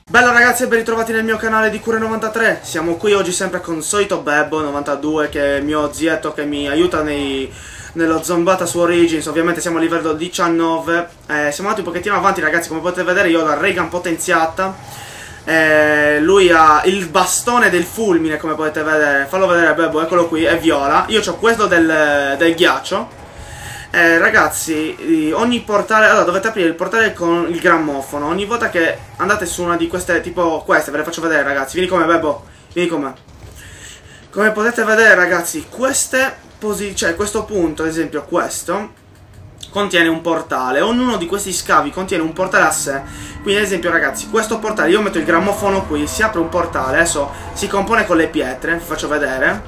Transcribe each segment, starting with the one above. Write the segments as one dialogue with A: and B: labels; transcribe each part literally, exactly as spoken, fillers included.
A: Bella ragazzi e ben ritrovati nel mio canale di Cure novantatré. Siamo qui oggi sempre con solito Bebbo novantadue, che è il mio zietto che mi aiuta nei, nello zombata su Origins. Ovviamente siamo a livello diciannove. eh, Siamo andati un pochettino avanti ragazzi. Come potete vedere io ho la Reagan potenziata. eh, Lui ha il bastone del fulmine, come potete vedere. Fallo vedere Bebbo, eccolo qui, è viola. Io ho questo del, del ghiaccio. Eh, ragazzi, ogni portale, allora dovete aprire il portale con il grammofono. Ogni volta che andate su una di queste, tipo queste, ve le faccio vedere ragazzi. Vieni con me Bebbo, vieni con me. Come potete vedere ragazzi, queste posi cioè questo punto, ad esempio questo, contiene un portale. Ognuno di questi scavi contiene un portale a sé. Quindi ad esempio ragazzi, questo portale, io metto il grammofono qui, si apre un portale. Adesso si compone con le pietre, vi faccio vedere.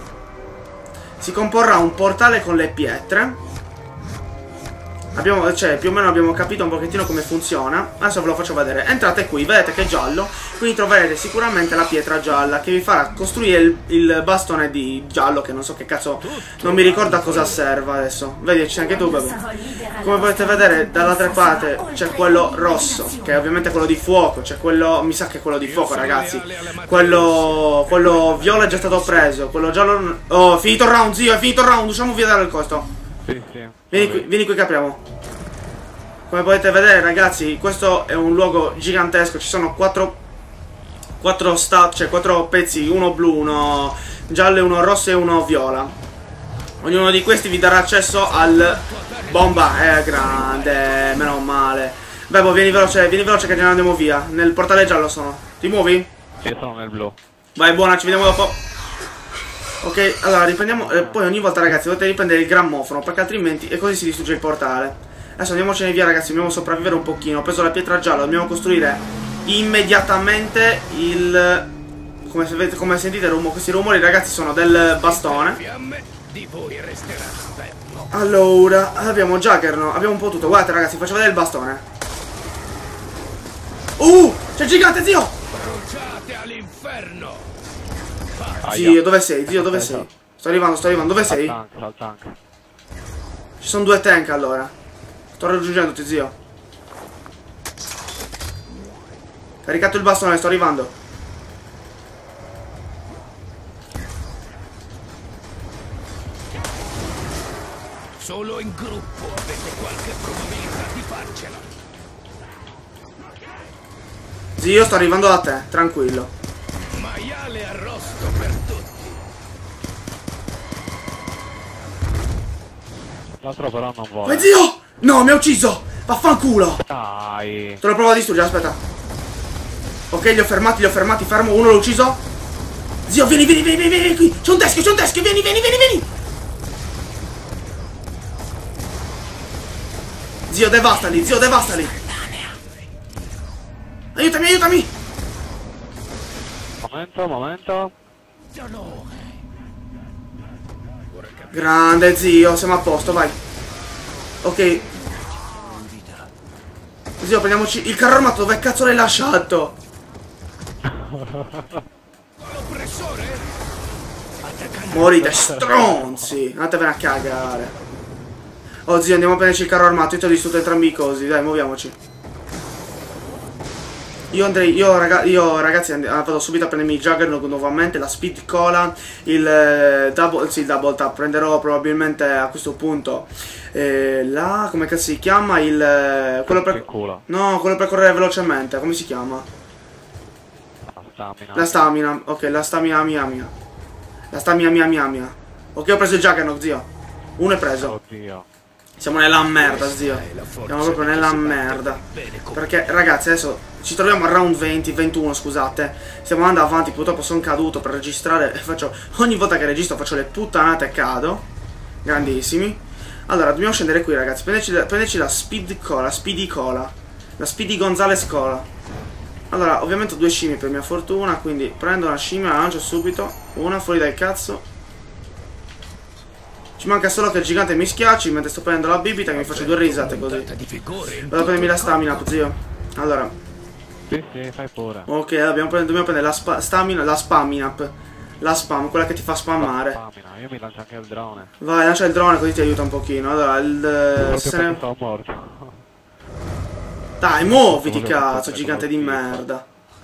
A: Si comporrà un portale con le pietre. Abbiamo, cioè, più o meno abbiamo capito un pochettino come funziona. Adesso ve lo faccio vedere. Entrate qui, vedete che è giallo. Quindi troverete sicuramente la pietra gialla, che vi farà costruire il, il bastone di giallo, che non so che cazzo, non mi ricordo a cosa serva adesso. Vedi, c'è anche tu Bebbo. Come potete vedere dall'altra parte c'è quello rosso, che è ovviamente quello di fuoco. C'è quello, mi sa che è quello di fuoco ragazzi. Quello, quello viola è già stato preso. Quello giallo, oh, finito il round zio, è finito il round. Usciamo via dal costo.
B: Sì, sì.
A: Vieni qui, vieni qui che apriamo. Come potete vedere ragazzi, questo è un luogo gigantesco. Ci sono quattro quattro stat, cioè quattro pezzi, uno blu, uno giallo, uno rosso e uno viola. Ognuno di questi vi darà accesso al bomba. Eh, grande, meno male. Bebo, vieni veloce, vieni veloce che ne andiamo via. Nel portale giallo sono. Ti muovi?
B: Sì, sono nel blu.
A: Vai, buona, ci vediamo dopo. Ok, allora riprendiamo. eh, Poi ogni volta ragazzi dovete riprendere il grammofono, perché altrimenti, e così si distrugge il portale. Adesso andiamocene via ragazzi, dobbiamo sopravvivere un pochino. Ho preso la pietra gialla, dobbiamo costruire immediatamente il... Come, se vedete, come sentite rumo, questi rumori ragazzi sono del bastone. Allora, abbiamo Juggernaut, abbiamo un po' tutto. Guardate ragazzi, faccio vedere il bastone. Uh, c'è il gigante zio! Zio, dove sei? Zio, dove sei? Sto arrivando, sto arrivando, dove sei?
B: Al tank, al tank.
A: Ci sono due tank allora. Sto raggiungendoti, zio. Caricato il bastone, sto arrivando.
C: Solo in gruppo avete qualche probabilità di farcela.
A: Zio, sto arrivando da te, tranquillo.
C: Maiale arrosto per tutti.
B: L'altro però non vuole.
A: Vai zio! No, mi ha ucciso! Vaffanculo!
B: Dai.
A: Te lo provo a distruggere, aspetta. Ok, li ho fermati, li ho fermati, fermo, uno l'ho ucciso. Zio, vieni, vieni, vieni, vieni, vieni qui! C'è un teschio, c'è un teschio, vieni, vieni, vieni, vieni! Zio, devastali, zio, devastali! Aiutami, aiutami!
B: Momento, momento.
A: Grande zio, siamo a posto, vai. Ok. Zio, prendiamoci il carro armato, dove cazzo l'hai lasciato? Morite stronzi. Andatevene a cagare. Oh zio, andiamo a prenderci il carro armato. Io ti ho distrutto entrambi i cosi, dai, muoviamoci. Io andrei, io, raga, io ragazzi and vado subito a prendermi il Juggernaut nuovamente, la Speed Cola, il eh, double, sì, il double tap. Prenderò probabilmente a questo punto eh, la, come cazzo si chiama, il eh, quello per, no, quello per correre velocemente, come si chiama?
B: La stamina.
A: La stamina, ok, la stamina mia mia. La stamina mia mia mia. Ok, ho preso il Juggernaut, zio. Uno è preso.
B: Oddio.
A: Siamo nella merda, zio. Siamo proprio nella merda. Perché, ragazzi, adesso ci troviamo a round venti, ventuno, scusate. Stiamo andando avanti, purtroppo sono caduto per registrare. Faccio, ogni volta che registro faccio le puttanate e cado. Grandissimi. Allora, dobbiamo scendere qui, ragazzi. Prenderci, prenderci la Speed Cola, Speedy Cola. La Speedy Gonzales Cola. Allora, ovviamente ho due scimmie per mia fortuna, quindi prendo una scimmia, la lancio subito. Una fuori dal cazzo. Ci manca solo che il gigante mi schiacci mentre sto prendendo la bibita, che mi faccio due risate così. Vado a prendermi la stamina, zio. Allora.
B: Sì, sì, fai pure.
A: Ok, dobbiamo prendere, dobbiamo prendere la spa, stamina, la spamina. La spam, quella che ti fa spammare.
B: Spamina, io mi lancio anche il drone.
A: Vai, lancia il drone così ti aiuta un pochino. Allora, il... se ne...
B: sto morto.
A: Dai, muoviti cazzo, gigante di merda.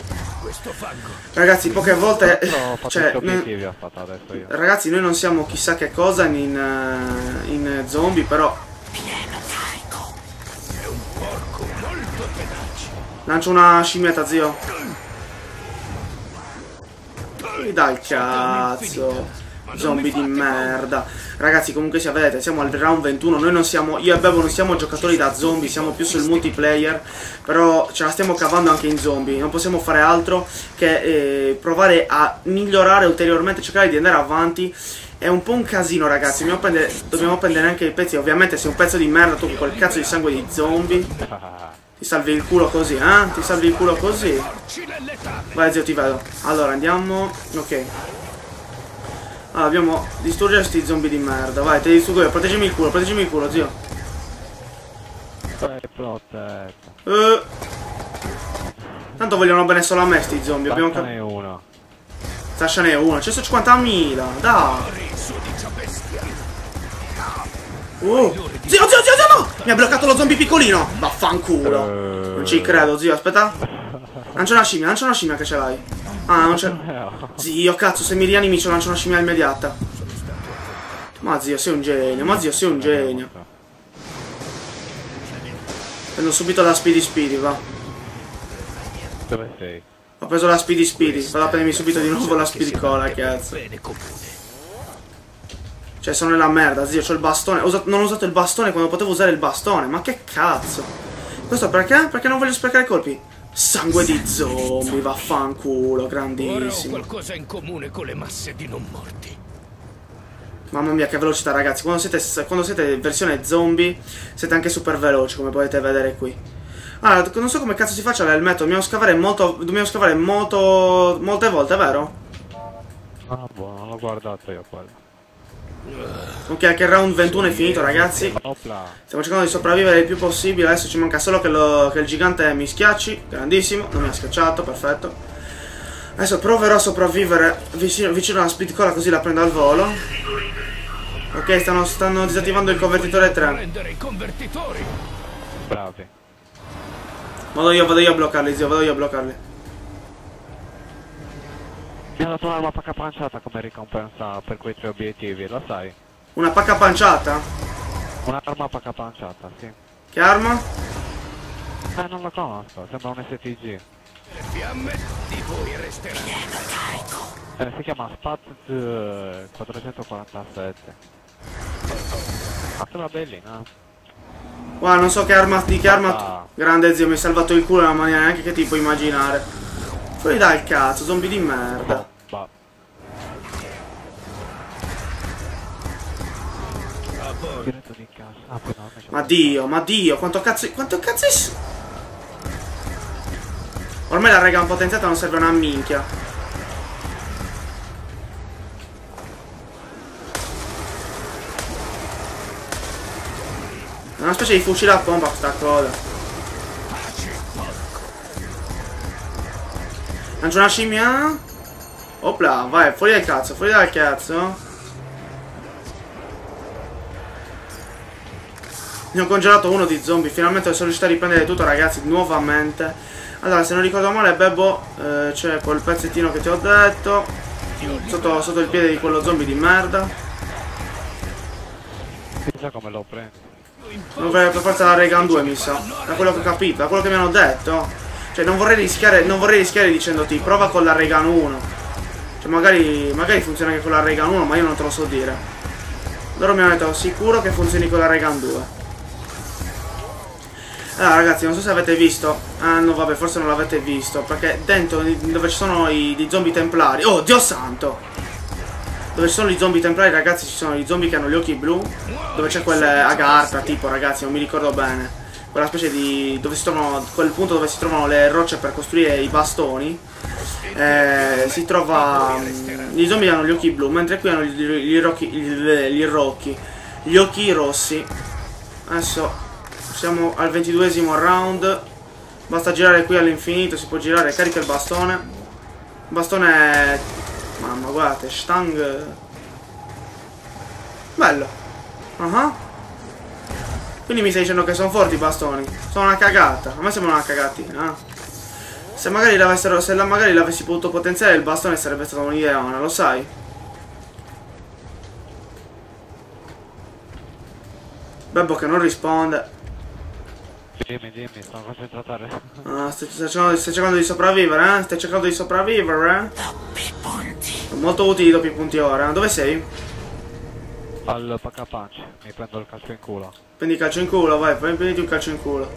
C: questo fango.
A: Ragazzi, poche volte...
B: Ho fatto
A: Cioè,
B: gli obiettivi,
A: noi-
B: ho fatto adesso io.
A: ragazzi, noi non siamo chissà che cosa in, in, in zombie, però...
C: È un porco molto tenace.
A: Lancio una scimmietta, zio. Mi dai il cazzo. Zombie di merda. Ragazzi, comunque sia, vedete, siamo al round ventuno. Noi non siamo, io e Bebo non siamo giocatori da zombie, siamo più sul multiplayer. Però ce la stiamo cavando anche in zombie. Non possiamo fare altro che eh, provare a migliorare ulteriormente, cercare di andare avanti. È un po' un casino, ragazzi. Dobbiamo prendere, dobbiamo prendere anche i pezzi. Ovviamente sei un pezzo di merda tu con quel cazzo di sangue di zombie. Ti salvi il culo così, eh? Ti salvi il culo così.
C: Porci nelle tane.
A: Vai, zio, ti vedo. Allora, andiamo. Ok. Allora, dobbiamo distruggere sti zombie di merda. Vai, te li distruggo io. Proteggimi il culo, proteggimi il culo, zio.
B: Sei protetto.
A: Eh. Tanto vogliono bene solo a me sti zombie. Abbiamo cap-
B: Faccene uno.
A: Sasciane uno. centocinquantamila. Dai.
C: Riso di ciò bestia.
A: Uh. Zio, zio, zio, zio, no! Mi ha bloccato lo zombie piccolino. Vaffanculo.
B: Eh.
A: Non ci credo, zio. Aspetta. Lancia una scimmia, lancia una scimmia che ce l'hai. Ah, non c'è. Zio, cazzo, se mi rianimi ci lancio una scimmia immediata. Ma zio, sei un genio, ma zio, sei un genio. Prendo subito la Speedy Speedy, va.
B: Dove sei?
A: Ho preso la Speedy Speedy, vado a prendermi subito di nuovo la Speedy Cola, cazzo.
C: Bene comune.
A: Cioè, sono nella merda, zio, c'ho il bastone. Ho usato- non ho usato il bastone quando potevo usare il bastone, ma che cazzo? Questo perché? Perché non voglio sprecare i colpi. Sangue di zombie, vaffanculo,
C: Ora ho
A: grandissimo.
C: qualcosa in comune con le masse di non morti.
A: Mamma mia, che velocità, ragazzi. Quando siete, quando siete in versione zombie, siete anche super veloci, come potete vedere qui. Allora, non so come cazzo si faccia l'elmetto. Dobbiamo scavare molto. Dobbiamo scavare molto. Molte volte, vero?
B: Ah, buono, non l'ho guardato io quello.
A: Ok, anche il round ventuno è finito, ragazzi.
B: Opla.
A: Stiamo cercando di sopravvivere il più possibile. Adesso ci manca solo che, lo, che il gigante mi schiacci. Grandissimo, non mi ha schiacciato, perfetto. Adesso proverò a sopravvivere vicino, vicino alla speed cola, così la prendo al volo. Ok, stanno, stanno disattivando il convertitore tre.
C: Prendere i convertitori.
B: Bravi.
A: Vado io, vado io a bloccarli, zio, vado io a bloccarli.
B: Mi hanno dato un'arma pacca panciata come ricompensa per quei tre obiettivi, lo sai?
A: Una pacca panciata?
B: Un'arma pacca panciata, sì.
A: Che arma?
B: Eh, non la conosco, sembra un S T G.
C: Le fiamme di voi resteranno.
B: Eh, si chiama Spaz quattrocentoquarantasette. Ah, sembra bellina.
A: Guarda, non so che arma, di che arma...
B: Ah.
A: Grande zio, mi hai salvato il culo in una maniera neanche che ti puoi immaginare. Fuori dal cazzo, zombie di merda.
B: Bah. Diretto di casa. Ah, poi no,
A: Ma Dio, ma Dio, quanto cazzo... Quanto cazzo è... s- Ormai la rega potenziata non serve una minchia. È una specie di fucile a pompa questa cosa. Lancio una scimmia. Opla, vai, fuori dal cazzo, fuori dal cazzo. Ne ho congelato uno di zombie. Finalmente sono riuscito a riprendere tutto, ragazzi, nuovamente. Allora, se non ricordo male, Bebo, eh, c'è quel pezzettino che ti ho detto sotto, sotto il piede di quello zombie di merda.
B: Chissà come lo prendo.
A: Non vorrei per forza la Ray Gun due, mi sa. Da quello che ho capito, da quello che mi hanno detto. Cioè, non vorrei rischiare, non vorrei rischiare dicendoti prova con la Ray Gun uno. Cioè, magari, magari funziona anche con la Ray Gun uno, ma io non te lo so dire. Loro mi hanno detto sicuro che funzioni con la Ray Gun due. Allora, ragazzi, non so se avete visto. Ah, no, vabbè, forse non l'avete visto. Perché dentro, dove ci sono i, i zombie templari. Oh, Dio santo! Dove ci sono i zombie templari, ragazzi, ci sono i zombie che hanno gli occhi blu. Dove c'è quelle agarta, tipo, ragazzi, non mi ricordo bene. Quella specie di... dove si trovano... quel punto dove si trovano le rocce per costruire i bastoni. Eh, si trova... Gli zombie hanno gli occhi blu, mentre qui hanno gli, gli, rocchi, gli, gli rocchi. Gli occhi rossi. Adesso siamo al ventiduesimo round. Basta girare qui all'infinito, si può girare, carica il bastone. Il bastone... Mamma, guardate, Stang... Bello. Uh-huh. Quindi mi stai dicendo che sono forti i bastoni? Sono una cagata. A me sembra una cagatina. Eh? Se magari l'avessero, se la magari l'avessi potuto potenziare il bastone sarebbe stata un'idea, lo sai? Bebbo che non risponde.
B: Dimmi, dimmi, sono concentrato a re.
A: Ah, stai, stai, cercando, stai cercando di sopravvivere, eh? Stai cercando di sopravvivere, eh? Sono molto utili i doppi punti ora. Dove sei?
B: Al Pack a Punch, mi prendo il calcio in culo.
A: Prendi il calcio in culo, vai, prenditi un calcio in culo.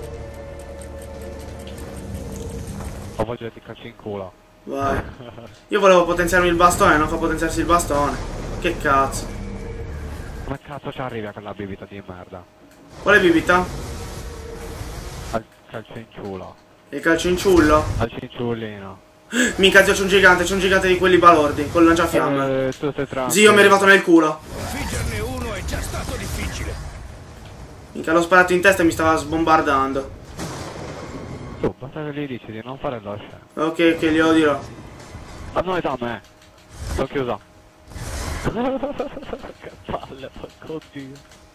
B: Ho voglia di calcio in culo.
A: Vai. Io volevo potenziarmi il bastone, non fa potenziarsi il bastone. Che cazzo.
B: Come cazzo ci arrivi a quella bibita di merda?
A: Quale bibita?
B: Al calcio in culo.
A: Il calcio in ciullo?
B: Al cinciullino.
A: Minchia zio, c'è un gigante, c'è un gigante di quelli balordi, col lanciafiamme.
B: Eh, tu sei tranquillo.
A: Zio mi è arrivato nel culo.
C: Sconfiggerne uno è già stato difficile.
A: Minchia l'ho sparato in testa e mi stava sbombardando.
B: Tu, basta che gli dici di non fare lo scemo.
A: Ok, che glielo dirò.
B: A noi da me. L'ho chiusa. Che palle, porco dio.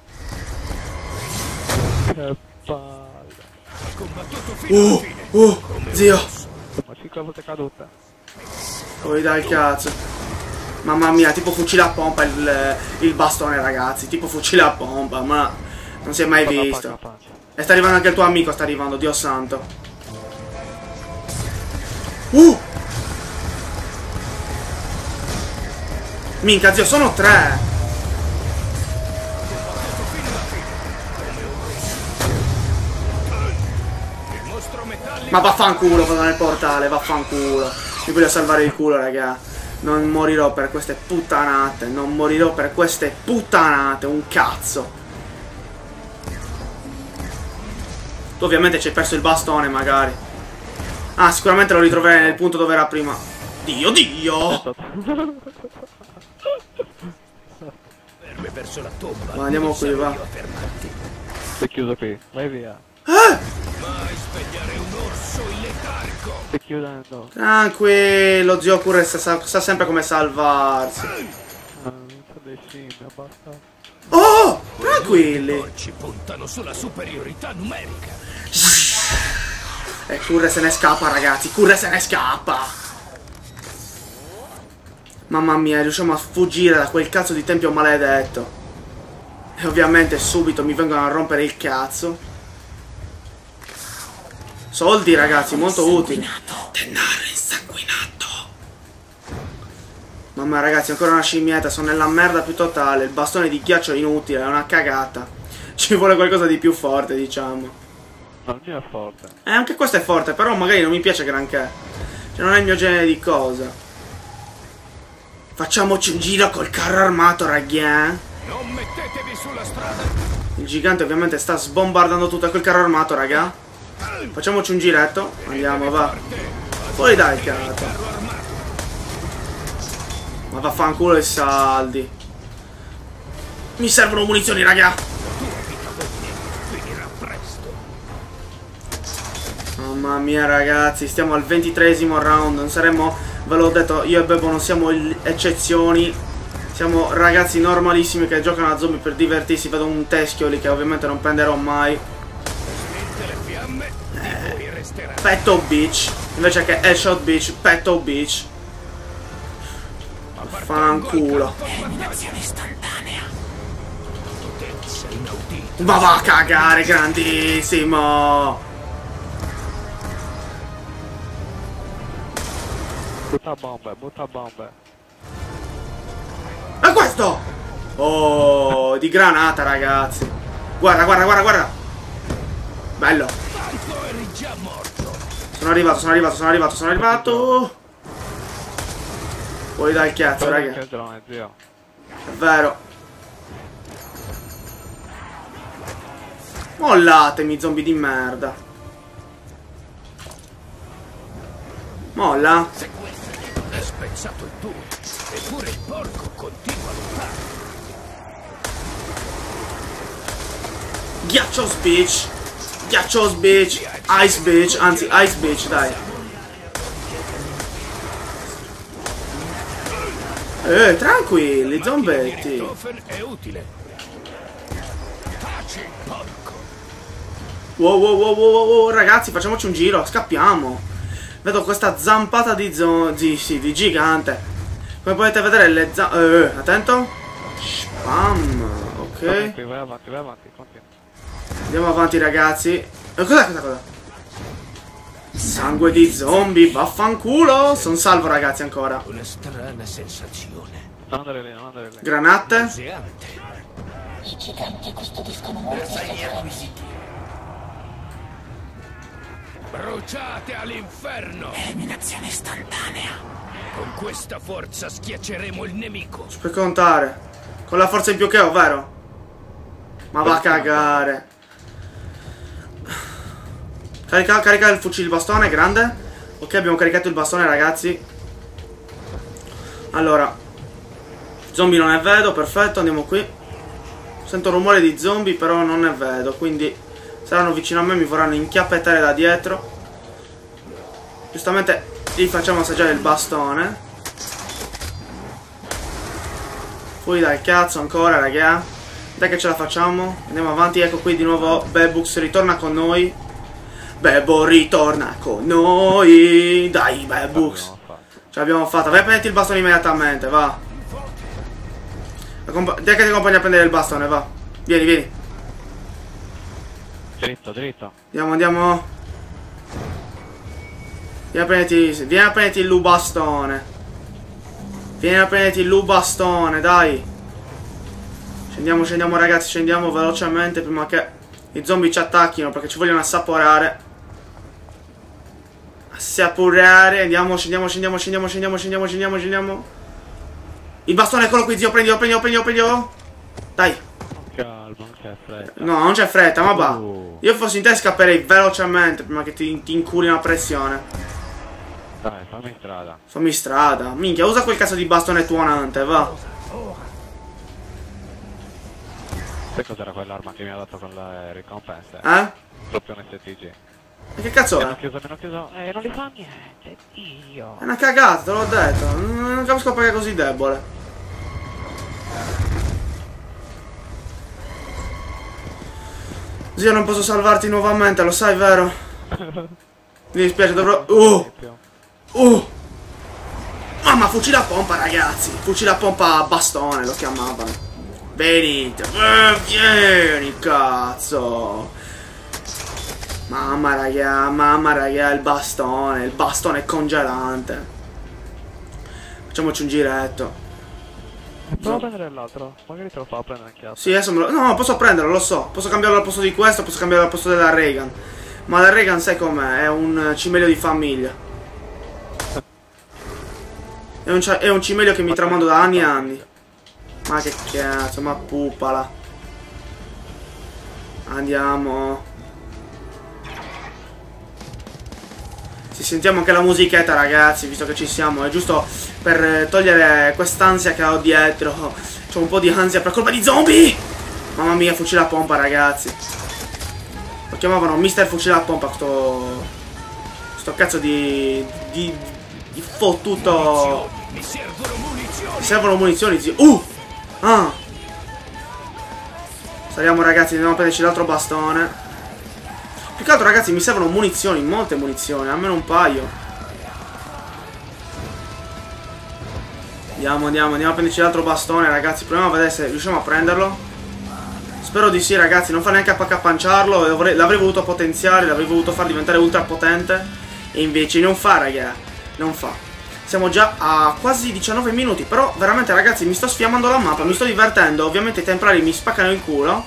B: Che palle.
C: Ha combattuto fino alla
A: Uh,
C: fine.
A: uh, zio.
B: Ma cinque volte caduta.
A: Come dai il cazzo. Mamma mia, tipo fucile a pompa il, il bastone ragazzi. Tipo fucile a pompa, ma non si è mai visto. E sta arrivando anche il tuo amico, sta arrivando, Dio santo. Uh! Minchia zio, sono tre!
C: Il mostro metallico.
A: Ma vaffanculo, vado nel portale, vaffanculo. Mi voglio salvare il culo, raga. Non morirò per queste puttanate, non morirò per queste puttanate, un cazzo. Tu ovviamente ci hai perso il bastone, magari. Ah, sicuramente lo ritroverai nel punto dove era prima. Dio, Dio!
C: Ferme verso la tomba.
A: Ma andiamo qui, va.
C: Io a fermarti.
B: Sei chiuso qui, vai via.
A: Eh!
C: Mai svegliare un orso in letargo.
B: Stai chiudendo.
A: Tranquillo, zio Cure sa, sa sempre come salvarsi.
B: Ah, non so dei scimmie, basta.
A: Oh! Tranquilli!
C: Oggi puntano sulla superiorità numerica.
A: E Curre se ne scappa, ragazzi. Curre se ne scappa. Mamma mia, riusciamo a fuggire da quel cazzo di tempio maledetto. E ovviamente subito mi vengono a rompere il cazzo. Soldi, ragazzi, molto utili. Denaro insanguinato. Mamma ragazzi, ancora una scimmietta. Sono nella merda più totale. Il bastone di ghiaccio è inutile, è una cagata. Ci vuole qualcosa di più forte, diciamo.
B: No, il mio è forte.
A: Eh, anche questo è forte, però magari non mi piace granché. Cioè, non è il mio genere di cosa. Facciamoci un giro col carro armato, ragazzi.
C: Non mettetevi sulla strada.
A: Il gigante ovviamente sta sbombardando tutto quel carro armato, raga. Facciamoci un giretto. Andiamo, va. Fuori dai, cazzo. Ma vaffanculo i saldi. Mi servono munizioni, raga. Mamma mia ragazzi, stiamo al ventitreesimo round. Non saremmo, ve l'ho detto, io e Bebo non siamo eccezioni. Siamo ragazzi normalissimi che giocano a zombie per divertirsi. Vedo un teschio lì che ovviamente non prenderò mai. eh, Petto Beach invece che Headshot Beach, Petto Beach. Fanculo. Ma va a cagare, grandissimo.
B: Butta bombe, butta bombe.
A: E questo! Oh, di granata, ragazzi. Guarda, guarda, guarda, guarda. Bello. Sono arrivato, sono arrivato, sono arrivato, sono arrivato. Poi dai il cazzo, raga. È vero. Mollatemi, zombie di merda. Molla.
C: È spezzato il tuo, eppure il porco continua a lottare.
A: Ghiaccios Beach. Ghiaccios Beach. Ice Beach. Anzi, Ice Beach, dai. Eh, tranquilli, zombetti.
C: È utile. Taci, porco.
A: Wow, wow, wow, wow, wow, ragazzi, facciamoci un giro. Scappiamo. Vedo questa zampata di zombie, sì, di gigante. Come potete vedere le zampe... Eh, attento. Spam. Ok.
B: Vai avanti, vai avanti, continua.
A: Andiamo avanti ragazzi. E cos'è questa cosa? Sangue di zombie, vaffanculo. Sono salvo ragazzi ancora.
C: Una strana sensazione.
B: Non andare lì, non andare lì.
A: Granate.
C: Nauseante.
D: I giganti custodiscono molti
C: Bersaglio
D: segreti.
C: acquisiti. Bruciate all'inferno!
D: Eliminazione istantanea.
C: Con questa forza schiacceremo il nemico.
A: Ci puoi contare. Con la forza in più che ho, vero? Ma va a cagare. Carica, carica il fucile bastone, grande. Ok, abbiamo caricato il bastone ragazzi. Allora, zombie non ne vedo, perfetto, andiamo qui. Sento rumore di zombie, però non ne vedo, quindi saranno vicino a me, mi vorranno inchiappettare da dietro. Giustamente gli facciamo assaggiare il bastone. Fuori dal cazzo ancora, raga. Dai che ce la facciamo. Andiamo avanti, ecco qui di nuovo Bebux ritorna con noi. Bebo ritorna con noi. Dai Bebux. Ce l'abbiamo fatta. Vai a prendere il bastone immediatamente, va. Dai che ti accompagna a prendere il bastone, va. Vieni, vieni.
B: Dritto, dritto.
A: Andiamo, andiamo. Vieni a prenderti, vieni a prenderti il lubastone. Vieni a prenderti il lubastone, dai. Scendiamo, scendiamo ragazzi, scendiamo velocemente prima che i zombie ci attacchino, perché ci vogliono assaporare. Assaporare. Andiamo, scendiamo, scendiamo, scendiamo, scendiamo, scendiamo, scendiamo, scendiamo. Il bastone, eccolo qui, zio, prendilo, prendilo, prendilo, prendilo. Dai.
B: Calma, non c'è fretta.
A: No, non c'è fretta, ma va.
B: Uh.
A: Io fossi in te scapperei velocemente prima che ti, ti inculi una pressione.
B: Dai, fammi strada.
A: Fammi strada. Minchia, usa quel cazzo di bastone tuonante, va.
B: Sai cos'era quell'arma che mi ha dato con le ricompense?
A: Eh?
B: Proprio un S T G.
A: E che cazzo
B: Mi hanno
A: è?
B: chiuso, mi hanno chiuso. Eh, non li fa niente, Dio.
A: È una cagata, te l'ho detto. Non non capisco perché è così debole. Zio, non posso salvarti nuovamente, lo sai, vero? Mi dispiace, dovrò... Uh! Uh! Mamma, fucile a pompa, ragazzi. Fucile a pompa a bastone, lo chiamavano. Venite. Eh, vieni, cazzo. Mamma, raga, mamma, raga, il bastone. Il bastone congelante. Facciamoci un giretto.
B: Prova a prendere l'altro, magari te lo fa prendere anche altro.
A: Sì, adesso me lo... No, posso prenderlo, lo so. Posso cambiarlo al posto di questo, posso cambiarlo al posto della Reagan. Ma la Reagan sai com'è? È un cimelio di famiglia. È un, è un cimelio che mi tramando da anni e anni. Ma che cazzo, ma pupala. Andiamo. Sì, sentiamo anche la musichetta ragazzi, visto che ci siamo. È giusto per togliere quest'ansia che ho dietro. C'ho un po' di ansia per colpa di zombie. Mamma mia, fucile a pompa ragazzi. Lo chiamavano mister Fucile a pompa. Sto, sto cazzo di, di, di fottuto.
C: Mi servono munizioni.
A: Mi servono munizioni, zio. Uh! Ah! Saliamo ragazzi, andiamo a prenderci l'altro bastone. Più che altro ragazzi mi servono munizioni, molte munizioni, almeno un paio. Andiamo, andiamo, andiamo a prenderci l'altro bastone ragazzi. Proviamo a vedere se riusciamo a prenderlo. Spero di sì ragazzi, non fa neanche a paccapanciarlo. L'avrei voluto potenziare, l'avrei voluto far diventare ultra potente. E invece non fa raga, non fa. Siamo già a quasi diciannove minuti. Però veramente ragazzi mi sto sfiammando la mappa. Mi sto divertendo. Ovviamente i templari mi spaccano il culo.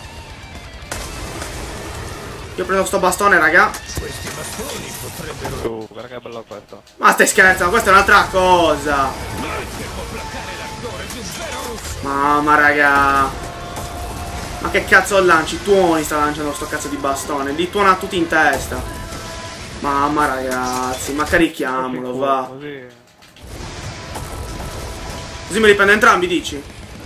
A: Io prendo sto bastone raga.
C: Questi bastoni potrebbero...
B: Uh, guarda che bello questo.
A: Ma stai scherzando, questa è un'altra cosa.
C: Niente può placare l'ardore di un vero russo.
A: Mamma raga. Ma che cazzo lanci? Tuoni sta lanciando sto cazzo di bastone. Li tuona tutti in testa. Mamma ragazzi, ma carichiamolo, va.
B: Così.
A: Così me li prendo entrambi, dici?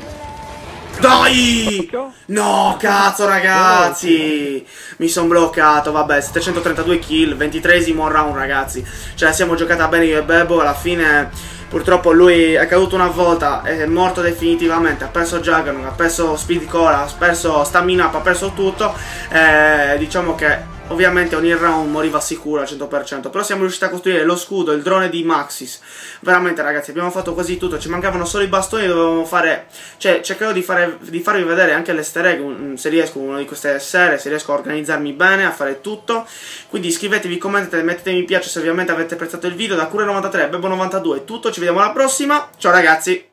A: Dai! No, cazzo ragazzi! Mi sono bloccato, vabbè, settecentotrentadue kill, ventitreesimo round ragazzi. Ce la siamo giocata bene io e Bebo, alla fine purtroppo lui è caduto una volta, è morto definitivamente, ha perso Juggernaut, ha perso Speed Cola, ha perso Stamina Up, ha perso tutto. Eh, diciamo che ovviamente ogni round moriva sicuro al cento per cento, però siamo riusciti a costruire lo scudo, il drone di Maxis. Veramente ragazzi, abbiamo fatto quasi tutto, ci mancavano solo i bastoni, dovevamo fare, cioè cercherò di, fare, di farvi vedere anche l'easter egg, se riesco una di queste serie, se riesco a organizzarmi bene, a fare tutto. Quindi iscrivetevi, commentate, mettete mi piace se ovviamente avete apprezzato il video. Da Cure novantatré, Bebo novantadue è tutto, ci vediamo alla prossima, ciao ragazzi!